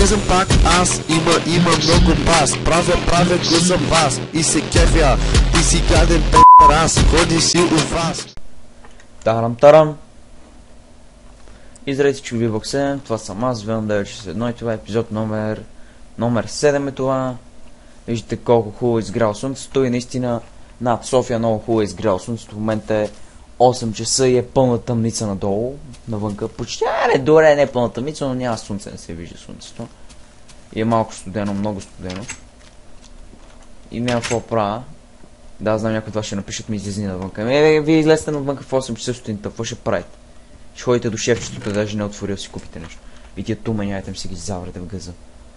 Влизам пак аз, има много бас. Правя го за вас и се кефя. Ти си гаден пи***раз, ходи си у вас. Тарам. И здравейте, че Vbox 7, това съм аз, Venom 961 и това е епизод номер 7 е това. Виждате колко хубаво изгряло слънцето и наистина над София много хубаво изгряло слънцето. В момента е 8 часа и е пълна тъмница надолу, навънка. Почти, добре, не е пълна тъмница, но няма слънце, не се вижда слънцето. И е малко студено, много студено. И няма какво правя. Да, знам, някой това ще напишат ми излезни навънка. Вие излезте навънка в 8 часа сутринта, какво ще правите? Ще ходите до шефчето, даже не отворил си купите нещо. И тия туменяйте си ги заврете в гъза.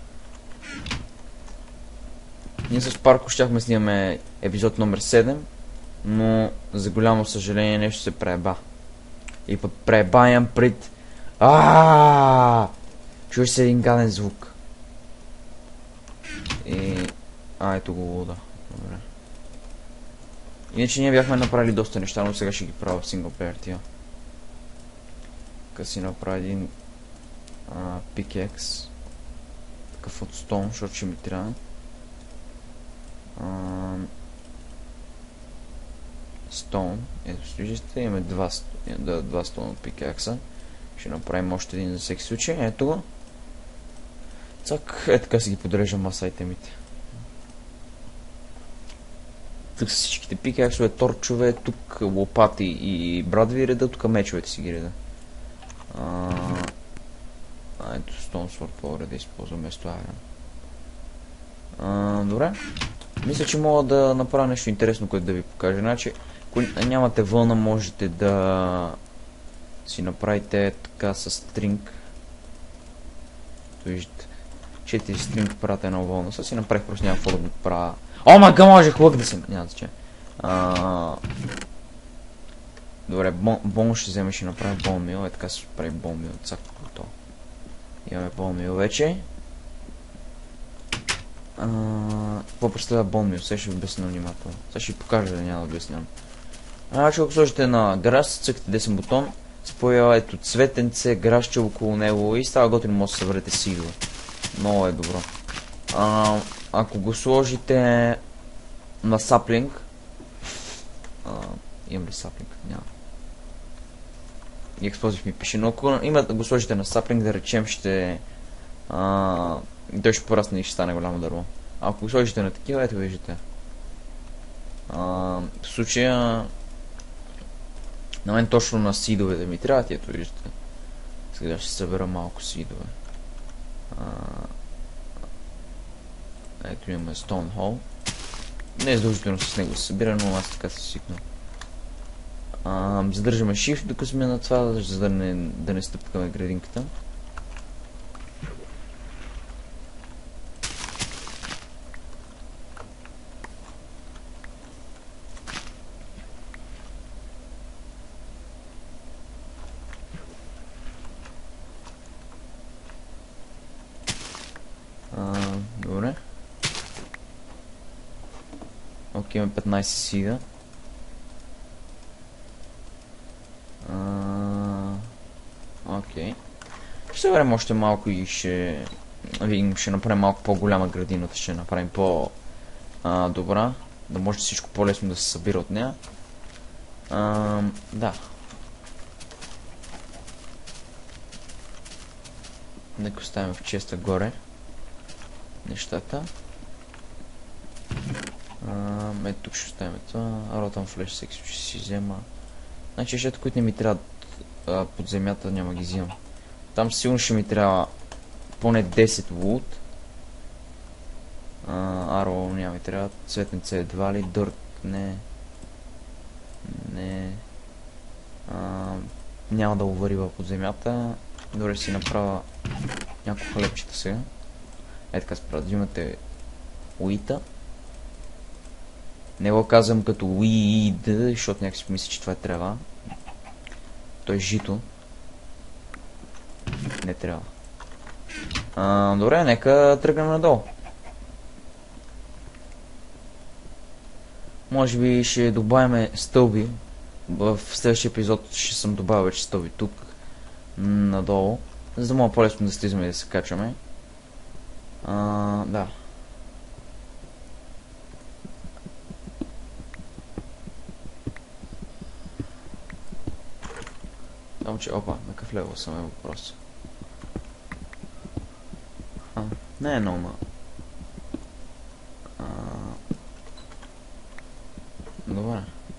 Ние с Парко щяхме снимаме епизод номер 7, но за голямо съжаление нещо се прееба. И пък преебаям пред... Чуеш се един гаден звук. И... ето го луда. Добре. Иначе ние бяхме направили доста неща, но сега ще ги правя в синглплеер тия. Така си направя един пикекс. Такъв от стон, защото ще ми трябва. Стон. Ето, виждате, имаме два стона от пикекса. Ще направим още един за всеки случай. Ето го. Цак, така си ги подреждам аз айтемите. Тук са всичките пикексове, торчове, тук лопати и брадви реда, тук мечовете си ги реда. Ето Stone Sword по да използвам вместо Iron. Добре. Мисля, че мога да направя нещо интересно, което да ви покажа. Значи, ако нямате вълна, можете да си направите така с стринг. Виждате. 4 стринг правят една вълна. Сега си направих просто някакво да го правя. О, мага, можех лък да се... Няма значение. Добре, бон ще вземеш и направя бонмил. Така се прави бонмил. Цак, готово. Имаме бонмил вече. Какво представя бонмил? Сега ще ви обясня внимателно. Сега ще ви покажа, да няма да обяснявам. Значи, ако сложите на грас, цъкате десен бутон, се появява ето цветенце, грашче около него и става готино, може да съберете сидове. Много е добро. Ако го сложите на саплинг, имам ли саплинг? Няма. И експлозив ми пише, но ако го сложите на саплинг, да речем, ще той ще порасне и ще стане голямо дърво. Ако го сложите на такива, ето виждате. В случая на мен точно на сидове да ми трябват, ето виждате. Сега ще събера малко сидове. Ето имаме Stone Hole. Не е задължително с него се събира, но аз така се свикнал. Задържаме Shift докато сме на това, за да не стъпкаме градинката. Добре. Окей, имаме 15 сида. Окей. Ще съберем още малко и ще направим малко по-голяма градината, ще направим по-добра, да може всичко по-лесно да се събира от нея. Да. Нека оставим в честа горе нещата. Ето тук ще оставим това. Ротан флеш секси ще си взема. Значи нещата, които не ми трябват под земята, няма ги взимам. Там сигурно ще ми трябва поне 10 вуд. Аро няма ми трябва. Цветенце едва ли. Дърт не. Няма да уварива под земята. Добре си направя няколко хлебчета сега. Така се правят. Взимате уита. Не го казвам като уид, защото някак си помисля, че това е трева. Той е жито. Не трябва. Добре, нека тръгнем надолу. Може би ще добавяме стълби. В следващия епизод ще съм добавил вече стълби тук. Надолу. За да мога по-лесно да слизаме и да се качваме. Да. Само че, опа, на какъв левел съм е въпрос. Не е много малко. Добре.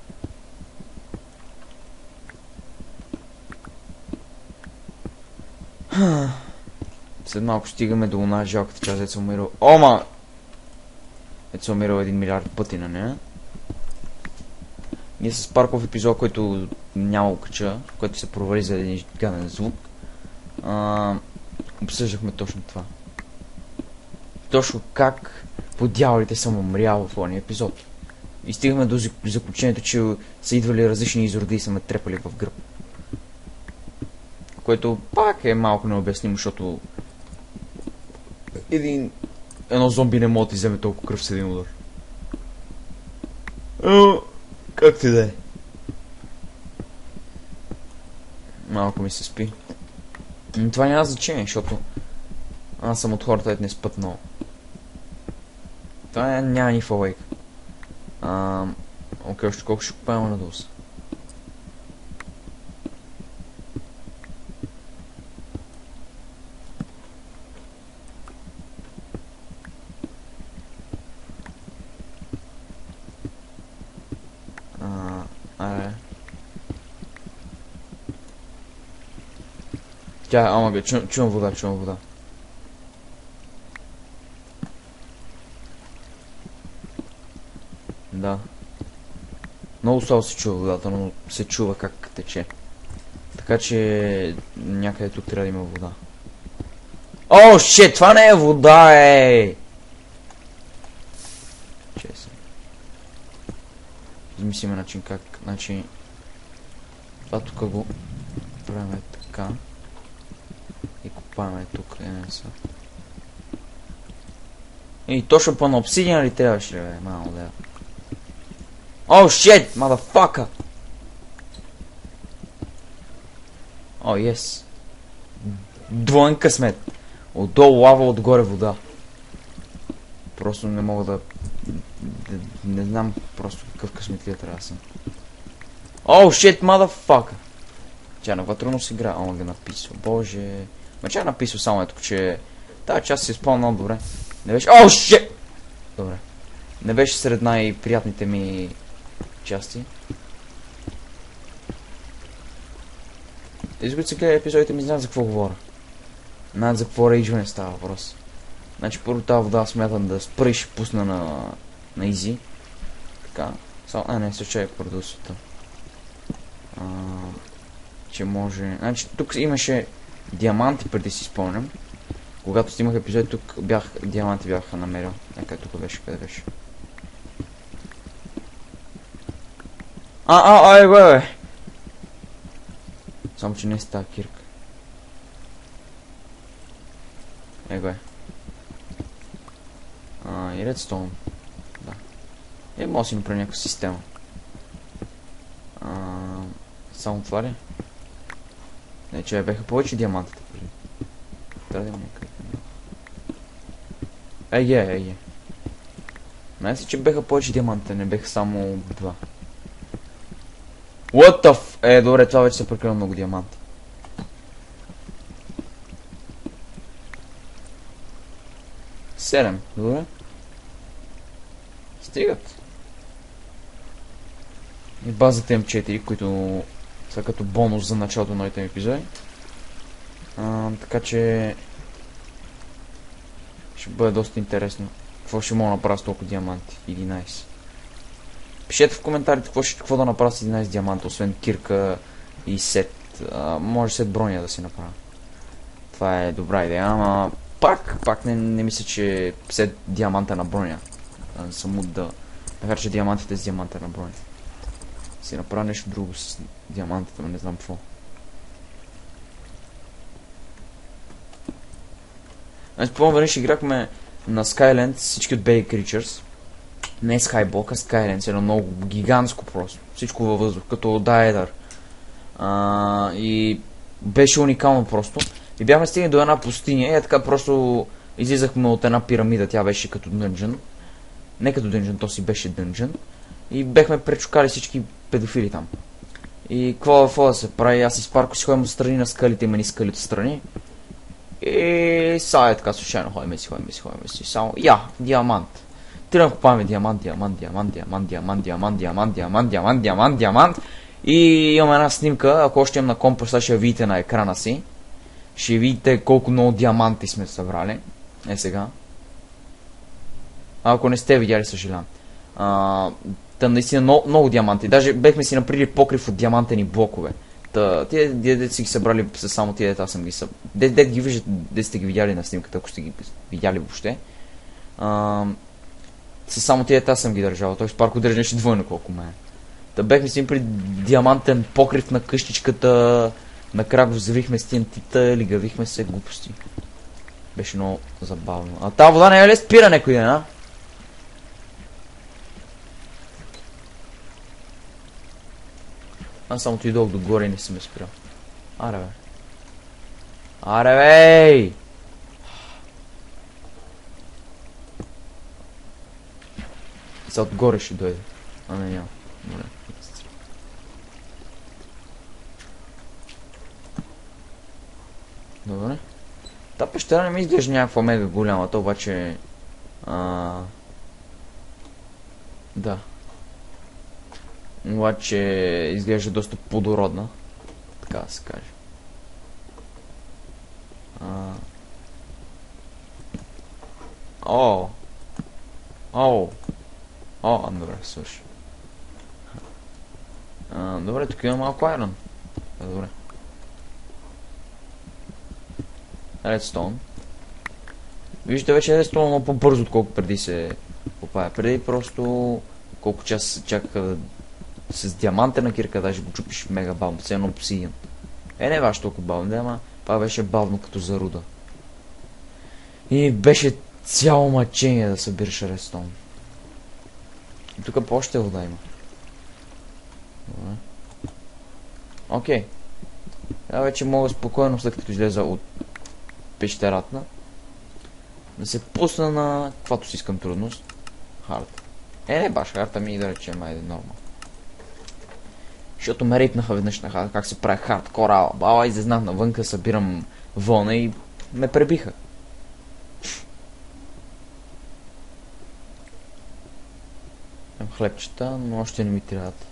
След малко стигаме до една жалката част, дето съм умирал. Ома! Ето съм умирал 1 милиард пъти на нея. Ние с парков епизод, който няма окача, който се провали за един гаден звук. Обсъждахме точно това. Точно как по дяволите съм умрял в този епизод. И стигаме до заключението, че са идвали различни изроди и са ме трепали в гръб. Което пак е малко необяснимо, защото едно зомби не може да вземе толкова кръв с един удар. Как ти да е? Малко ми се спи. Това няма значение, защото аз съм от хората, ето не спът много. Това няма ни фалейк. Окей, още колко ще купаем на доса. Аре. Ама чувам вода. Да. Много слабо се чува водата, но се чува как тече. Така че някъде тук трябва да има вода. О, шит, това не е вода, Честно. Измислиме начин как, това тук го правим така. И купаваме тук, И точно по на обсидиан ли трябваше, бе? Мамо, да. О, shit, motherfucker! О, ес. Двоен късмет. Отдолу лава, отгоре вода. Просто не мога да... Не знам просто какъв късмет ли трябва да съм. О, shit, motherfucker! Тя много трудно си игра. Ама го написал. Боже... Ма че написал само ето, че... Тази част си изпълнена добре. Не беше... О, shit! Добре. Не беше сред най-приятните ми части. Тези, които се гледат епизодите, ми знаят за какво говоря. Знаят за какво рейджване става въпрос. Значи първо тази вода смятам да спра и ще пусна на изи. Така. Не, също е продължителта. Че може... Значи тук имаше диаманти преди си спомням. Когато снимах епизод, тук диаманти бяха намерил. Нека тук беше, къде беше? Бе. Само че не е с тази кирка. Его е. И редстоун. Да. Може да си направи някаква система. Само това ли? Не, че беха повече диамантите преди. Трябва да има някъде. Знаеш си, че беха повече диамантите, не беха само 2. What the f... добре, това вече са прекалено много диаманти. Седем, добре. Стигат. И базата им 4, които са като бонус за началото на новите епизоди. Така че... Ще бъде доста интересно. Какво ще мога да направя с толкова диаманти? 11. Пишете в коментарите какво да направя с 11 диаманта, освен кирка и сет. Може сет броня да си направя. Това е добра идея, ама пак не мисля, че сет диаманта на броня. Само да харча диамантите с диаманта на броня. Си направя нещо друго с диамантите, но не знам какво. Значи по-време играхме на Skyland всички от Bay Creatures. Не Skyblock, а Skyland, едно много гигантско просто. Всичко във въздух, като Дайдър. И беше уникално просто. И бяхме стигнали до една пустиня и така просто Излизахме от една пирамида, тя беше като дънжън. Не като дънжън, то си беше дънжън. И бехме пречукали всички педофили там. И какво да се прави? Аз и Спарко си ходим страни на скалите, има ни скали отстрани. И сега е така случайно ходим си. Само, диамант. Трябва да купаваме диамант. И имам една снимка, ако още имам на компоста, ще я видите на екрана си. Ще видите колко много диаманти сме събрали. Сега. Ако не сте видяли, съжалявам. Та наистина много диаманти. Даже бехме си направили покрив от диамантени блокове. Тие дете си ги събрали са само тия дета, съм ги събрал. Дете ги виждате, де сте ги видяли на снимката, ако сте ги видяли въобще. Са само тия дета съм ги държал. Той Спарко държеше двойно колко ме е. Та бехме си при диамантен покрив на къщичката. Накрая го завихме с TNT-та, лигавихме се глупости. Беше много забавно. А тази вода не е ли спира някой ден, а? Аз само отидох догоре и не съм спирал. Аре бе. Аре бей! Сега отгоре ще дойде. А не, няма. Моля. Добре. Та пещера не ми изглежда някаква мега голяма, то обаче... Да. Обаче изглежда доста плодородна. Така да се каже. Добре, слушай. Добре, тук има малко айрон. Добре. Редстоун. Виждате вече редстоун много по-бързо, отколко преди се попая. Преди просто колко часа се чака с диамантена кирка, даже го чупиш мега бавно, все едно обсидиан. Не беше толкова бавно, ама това беше бавно като заруда. И беше цяло мъчение да събираш редстоун. И тук по-още вода има. Добре. Окей. Вече мога спокойно, след като излеза от пещерата, да се пусна на каквато си искам трудност. Хард. Не баш хард, ами да речем, айде нормал. Защото ме рейпнаха веднъж на хард, как се прави хардкор, бала, излезнах навънка, събирам вълна и ме пребиха. Хлебчета, но още не ми трябват.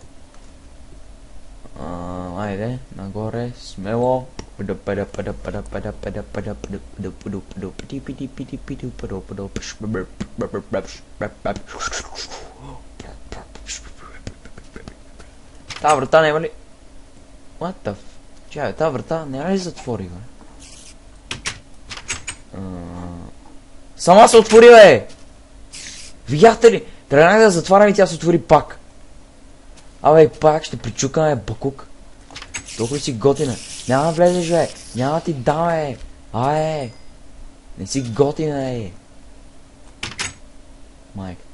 Айде, нагоре, смело. Та врата няма ли? What the f... Чай, та врата няма ли затвори, бе? Сама се отвори, бе! Видяхте ли? Трябва да затварям и тя се отвори пак. Абе, пак ще причукаме, бакук. Толкова си готина. Няма да влезеш, бе. Няма да ти дам, бе. Не си готина, бе. Майка.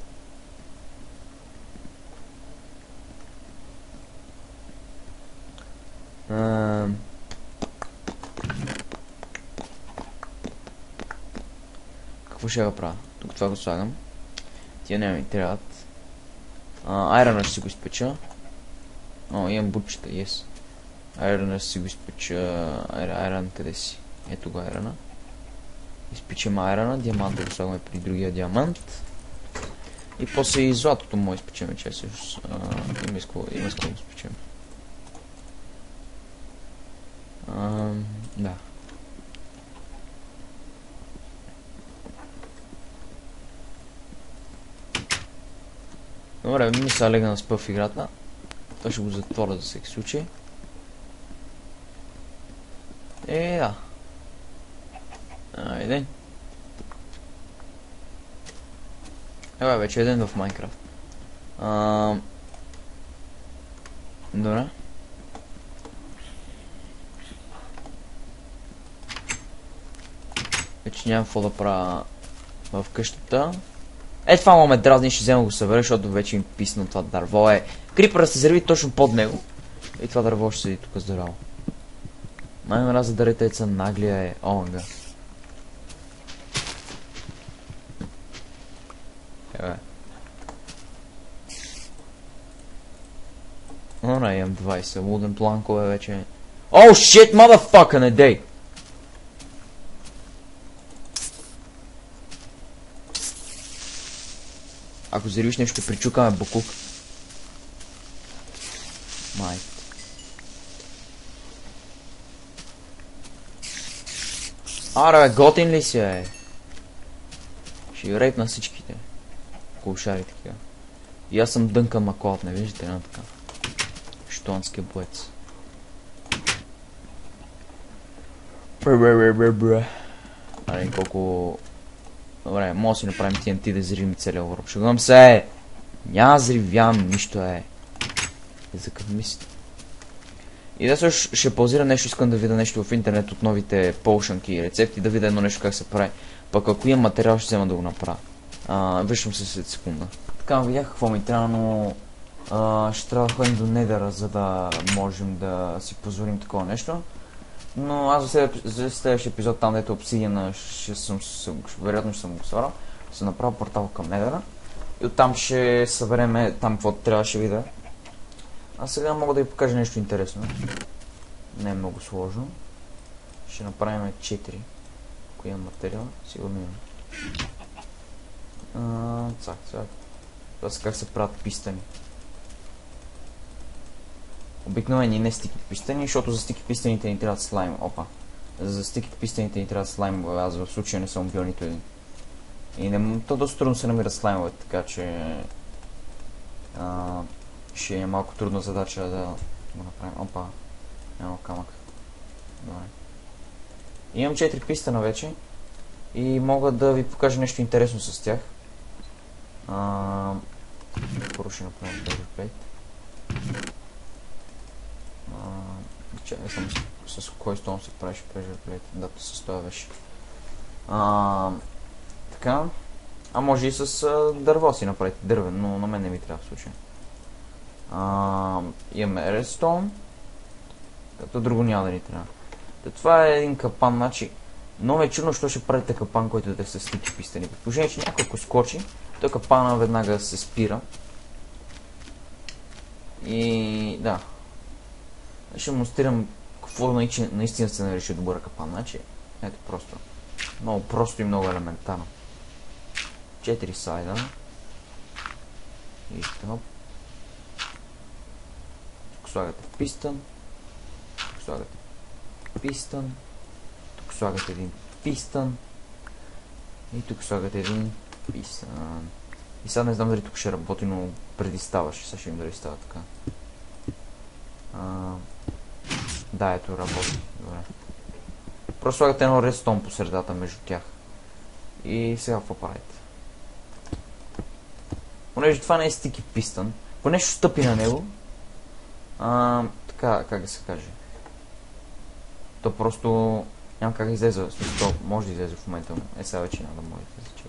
Какво ще го правя? Тук това го слагам. Тия няма ми трябват. Айрона ще си го изпеча. Имам бутчета, yes. Айрона ще си го изпеча. Айрон къде си? Ето го айрона. Изпечем айрона, диаманта го слагаме при другия диамант. И после и златото му изпечеме, че всъщност. Има искало да го изпечем. Да. Добре, ми сега лега на спа в играта. Това ще го затворя за всеки случай. Да. Айде. Вече е ден в Майнкрафт. Добре. Вече нямам какво да правя в къщата. Това му ме дразни, ще взема го събера, защото вече им писна това дърво. Крипъра се зарви точно под него. И това дърво ще седи тук здраво. Най-мраза дарите са наглия омага. Ора, имам 20 луден планкове вече. Oh shit, motherfucker, не дей! Ако зариш нещо, ще причукаме букук. Май. Аре, бе, готин ли си, бе? Ще рейп на всичките. Кулшари такива. И аз съм Дънкан Маклауд, не виждате, не така. Штонски боец. Аре, колко... Добре, може да си направим TNT да зривим целия урок. Шагувам се! Няма зривям, нищо е. За какъв мисля. И да също ще паузира нещо, искам да видя нещо в интернет от новите полшанки и рецепти, да видя едно нещо как се прави. Пък ако имам материал, ще взема да го направя. Виждам се след секунда. Така, видях какво ми трябва, но ще трябва да ходим до Недъра, за да можем да си позволим такова нещо. Но аз за следващия епизод, там дето Обсидиана, вероятно ще съм го сварал, ще направя портал към Недъра. И оттам ще събереме там каквото трябваше видя. А сега мога да ви покажа нещо интересно. Не е много сложно. Ще направим 4. Ако имам материал, сигурно имам. Цак. Това са как се правят пистани. Обикновени не стики пистани, защото за стики пистаните ни трябва слайм. Опа. За стики пистаните ни трябва слайм, аз в случая не съм убил нито един. И то доста трудно се намира слаймове, така че... ще е малко трудна задача да го направим. Опа. Няма камък. Добре. Имам 4 пистана вече. И мога да ви покажа нещо интересно с тях. Първо ще направим този плейт. Чакай само с кой стон се правиш pressure plate. Да, с това беше. Така. А може и с дърво си направите дървен, но на мен не ми трябва в случая. Имаме redstone. Като друго няма да ни трябва. Това е един капан, значи много е чудно, що ще правите капан, който да се стики пистани. При положение, че някой скочи, той капана веднага се спира. И да. Ще демонстрирам какво наистина се нарича добър капан. Значи, ето просто. Много просто и много елементарно. 4 сайда. И топ. Тук слагате пистън. Тук слагате пистън. Тук слагате един пистън. И тук слагате един пистън. И сега не знам дали тук ще работи, но преди ставаше. Сега ще им дали става така. Да, ето работи. Добре. Просто слагате едно редстоун по средата между тях. И сега какво правите? Понеже това не е стики пистън, ако нещо стъпи на него, така, как да се каже, то просто няма как да излезе, то може да излезе в момента, но сега вече няма да може да излезе.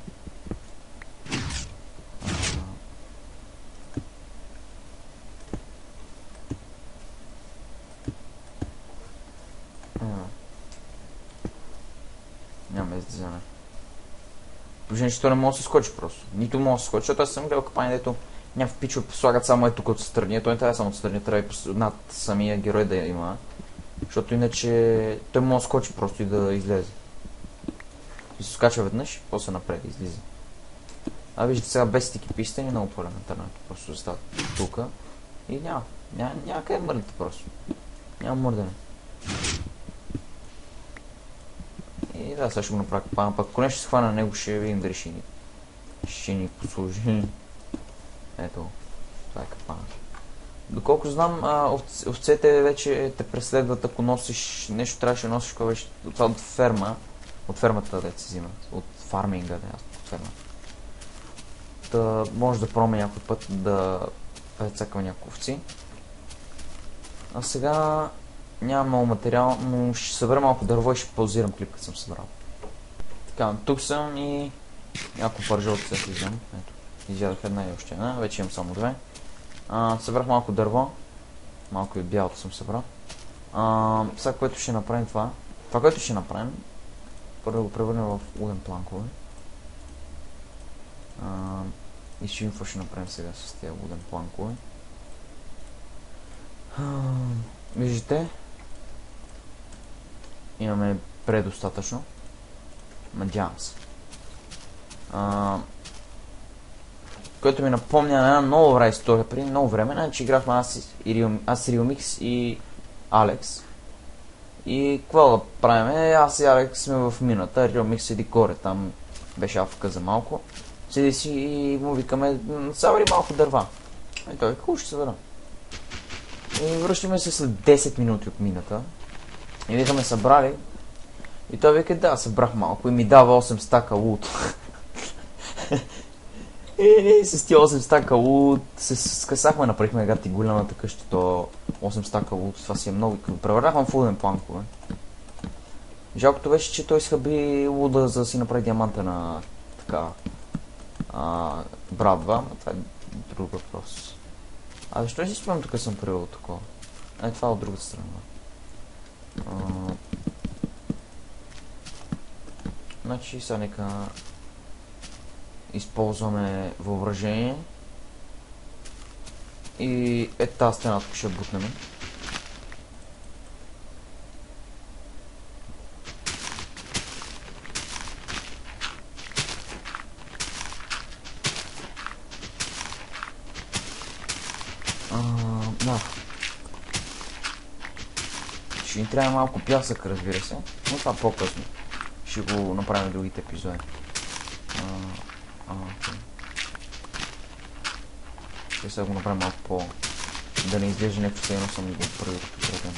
Няма излизане. Положение, че то не може да се скочи просто. Нито може да се скочи, защото аз съм гледал капани, дето някакви пичове слагат само тук от страни. Той не трябва само от страни, трябва и над самия герой да има. Защото иначе той може да скочи просто и да излезе. И се скача веднъж, после напред излиза. Виждате сега без стики пистани, много по-елементарно. Просто застават тук и няма къде мърдате просто. Няма мърдане. И да, сега ще го направя капана, пък ако нещо се хвана на него, ще видим дали ще ни послужи. Ето, това е капана. Доколко знам, овцете вече те преследват, ако носиш нещо, трябваше да носиш кога това от ферма. От фермата да се взима. От фарминга да от фермата. Да може да пробваме някой път да прецакаме някакви овци. А сега нямам много материал, но ще събера малко дърво и ще паузирам клип, като съм събрал. Така, тук съм и няколко пържа от се изям. Ето, изядах една и още една, вече имам само две. Събрах малко дърво, малко и бялото съм събрал. Сега, което ще направим това което ще направим, първо да го превърнем в уден планкове. И ще видим какво ще направим сега с тези луден планкове. Виждате? Имаме предостатъчно. Надявам се. Което ми напомня на една много добра история преди много време. Значи играхме аз, Риомикс и Алекс. И какво да правим? Аз и Алекс сме в мината. Риомикс седи горе. Там беше афка за малко. Седи си и му викаме, събери малко дърва. И той хубаво ще се събера. И връщаме се след 10 минути от мината. И викаме събрали. И той вика, да, събрах малко. И ми дава 8 стака лут. И ние с тия 8 стака лут се скъсахме, направихме гати голямата къща, то 8 стака лут, това си е много. Превърнахме в луден планкове. Жалкото беше, че той схъби луда, за да си направи диаманта на така брадва, но това е друг въпрос. А защо си спомням, тук съм привел такова? Това е от другата страна. Значи сега нека използваме въображение и тази стена тук ще бутнем. Да. Ще ни трябва малко пясък, разбира се, но това по-късно. Ще го направим в другите епизоди. Okay. Ще сега го направим малко по... да не изглежда нещо съедно съм го правил като преден.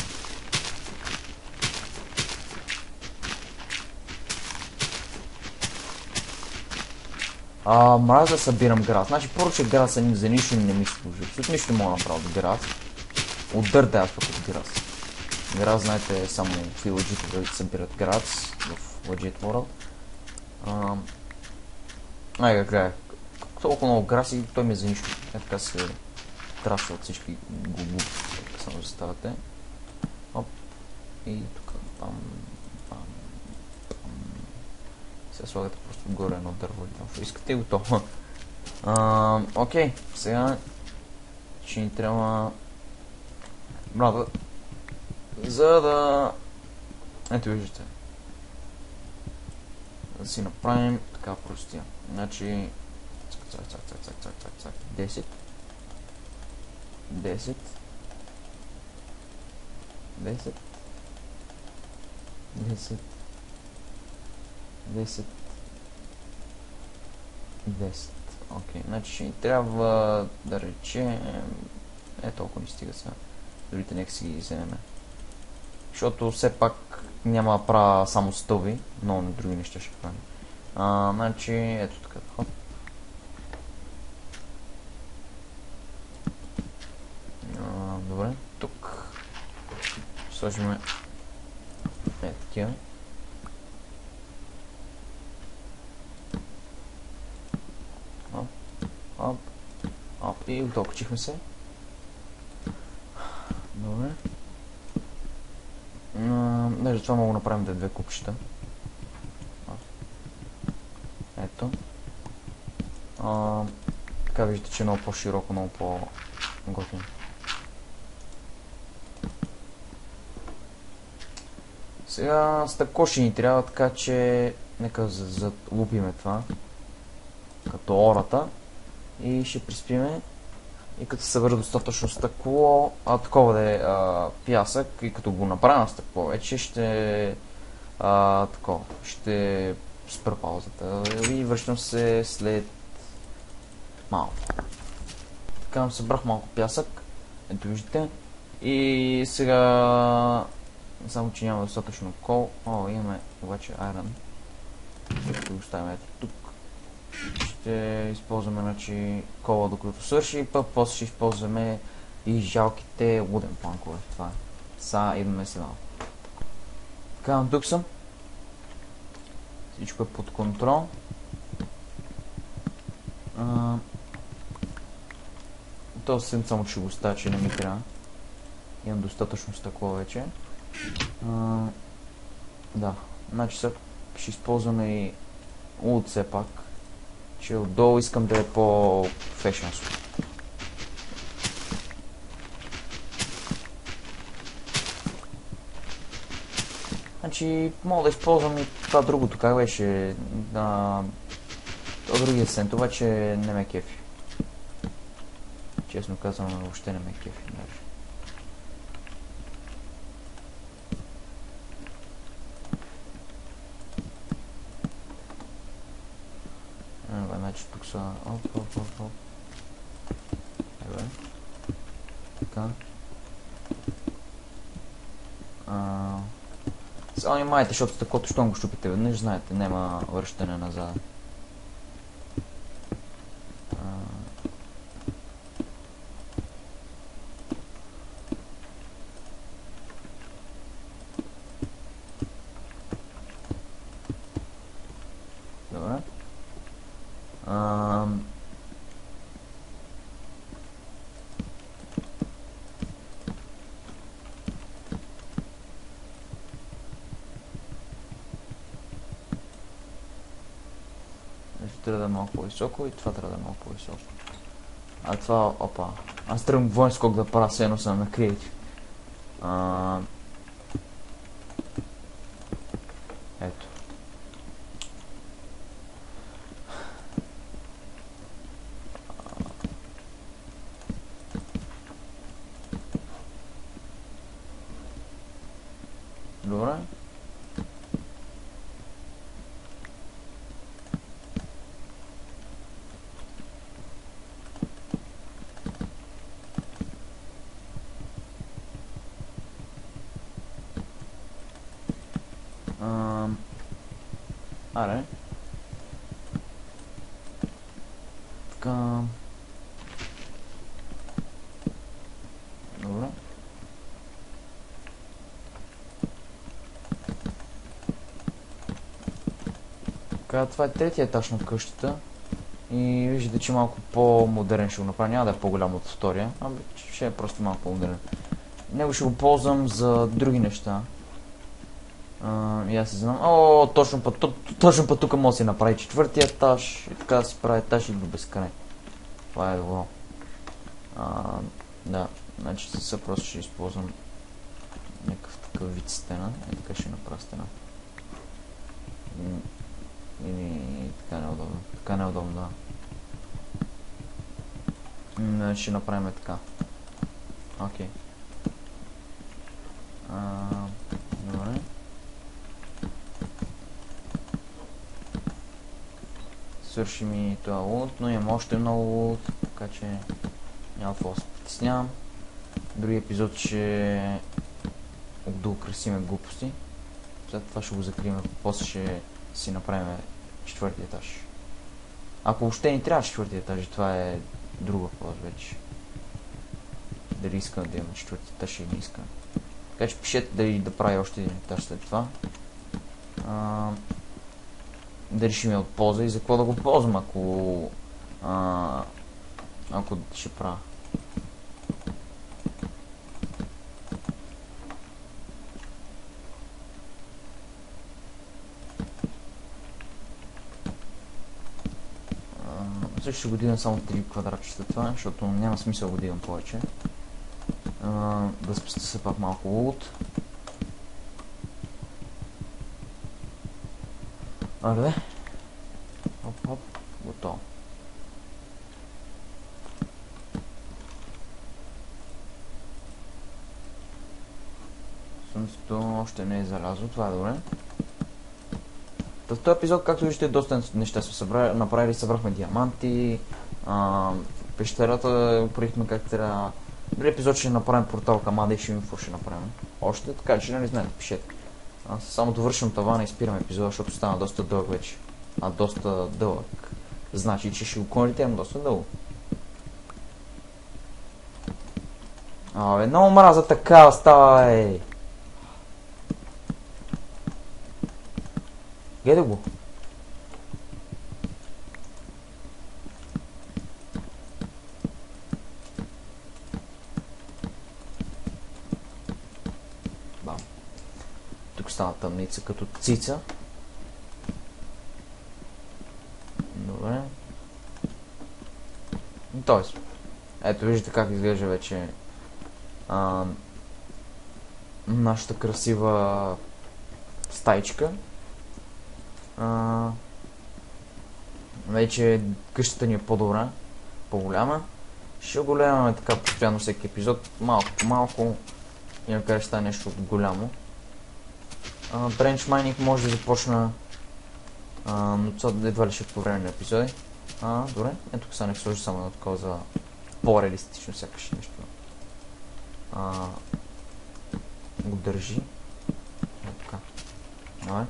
Мразя да събирам град. Значи първо, че град за нищо не ми служи. Абсолютно нищо не мога да направя от град. От дърта аз пък от град. Град, знаете, само в Legit да събират град в Legit World. Как толкова много граси, той ми е за нищо. Така се траса от всички глупости, само заставате. Оп. И тук пам. Сега слагате просто отгоре едно дърво или там. Искате и готово. Окей, сега ще ни трябва брада, за да... Ето виждате. Да си направим така простия. Значи... Цак. 10. 10. 10. 10. 10. 10. Окей, значи ще ни трябва да речем... толкова ни стига сега. Другите нека си ги вземем. Защото все пак няма да правя само стълби, но на други неща ще правим. Значи, ето така. Хоп. Добре, тук ще сложим такива. Оп. И готово, качихме се. Добре. Даже това мога да направим да е две купчета. Ето. Така виждате, че е много по-широко, много по-готино. Сега стъкло ще ни трябва, така че нека залупиме това като ората и ще приспиме. И като се събера достатъчно стъкло, такова да е пясък, и като го направя стъкло вече ще ще спра паузата и връщам се след малко. Така събрах малко пясък, ето виждате, и сега само че няма достатъчно кол. Имаме обаче iron, ще го оставим ето тук. Ще използваме, значи, кола докато свърши, после ще използваме и жалките луден планкове. Това е. Сега идваме сега. Така, тук съм. Всичко е под контрол. То съвсем само ще го оставя, че не ми трябва. Имам достатъчно стъкло вече. Да, значи сега ще използваме и луд все пак. че отдолу искам да е по-фешенско. Значи мога да използвам и това другото, как беше, другия сент, обаче не ме кефи. Честно казвам, въобще не ме кефи даже. Значи тук са... Оп. Ебе. Така. Само внимайте, защото стъклото, щом го щупите веднъж, знаете, няма връщане назад. Добре. Трябва да е малко по-високо и това трябва да е малко по-високо. А това, опа. Аз тръгвам воен скок да правя, все едно съм на креатив. Ето. Добре. Аре. Така. Добре. Така, това е третия етаж на къщата. И виждате, че малко по-модерен ще го направя. Няма да е по-голям от втория, ще е просто малко по-модерен. Него ще го ползвам за други неща. И аз се знам. О, точно път тук може да се направи четвъртия етаж. И така да се прави етаж и до безкрай. Това е добро. Да, значи сега просто ще използвам някакъв такъв вид стена. И така ще направя стена. И така неудобно. Така неудобно, да. Ще направим така. Окей. Добре. Свърши ми това лут, но имам още много лут, така че няма какво да се притеснявам. Други епизод ще доукрасиме глупости. След това ще го закрием, после ще си направим четвъртия етаж. Ако въобще ни трябва четвъртия етаж, това е друг въпрос вече. Дали искам да имам четвъртия етаж или не искам. Така че пишете дали да прави още един етаж след това. Дали ще ми е от полза и за какво да го ползвам, ако ще правя. Също ще го дигам само 3 квадратчета това, защото няма смисъл го дигам повече. Да спестя се пак малко лут. Аре. Оп, готово. Слънцето още не е залязло, това е добре. В този епизод, както виждате, доста неща сме направили, събрахме диаманти, пещерата опорихме как трябва. Други епизод ще направим портал към Ада и ще видим какво ще направим. Още, така че не знаете, пишете. Аз само довършвам тавана и спирам епизода, защото стана доста дълъг вече. Доста дълъг. Значи, че ще го конвертирам доста дълго. Много мраза така, ставай! Гледай го. Бам. Тук стана тъмница като цица. Добре. Тоест, ето виждате как изглежда вече нашата красива стайчка. Вече къщата ни е по-добра, по-голяма. Ще голямаме така постоянно всеки епизод, малко по малко и накрая ще стане нещо голямо. Branch Mining може да започна, но това едва ли ще по време на епизоди. Добре, ето тук сега не сложи само едно такова за по-реалистично сякаш нещо. Го държи. Така. Добре.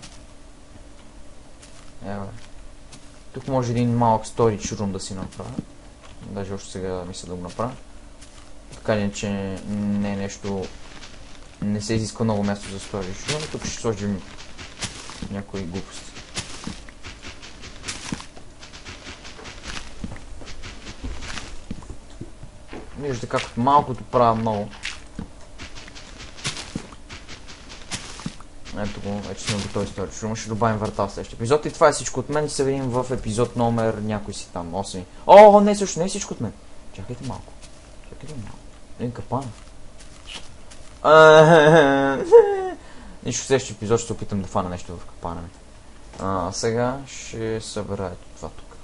Ева. Тук може един малък storage room да си направя. Даже още сега мисля да го направя. Така ли, че не е нещо... Не се изисква много място за storage room. Тук ще сложим някои глупости. Виждате как малкото правя много. Ето го, вече сме готови storage room. Ще добавим врата в следващия епизод. И това е всичко от мен. И се видим в епизод номер някой си там, 8. О, не, също не е всичко от мен. Чакайте малко. Един капан. Нищо в следващия епизод ще се опитам да фана нещо в капана ми. Сега ще събера ето това тук.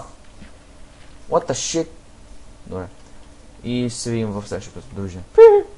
What the shit? Добре. И се видим в следващия епизод. Довиждане.